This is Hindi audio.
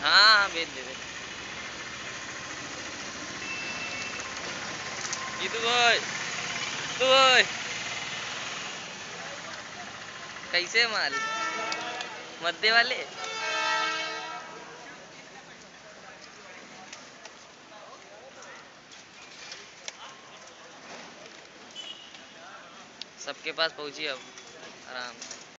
हाँ भेज दे दे। जीतू भाई, जीतू भाई कैसे माल मध्य वाले। सबके पास पहुंची अब आराम से।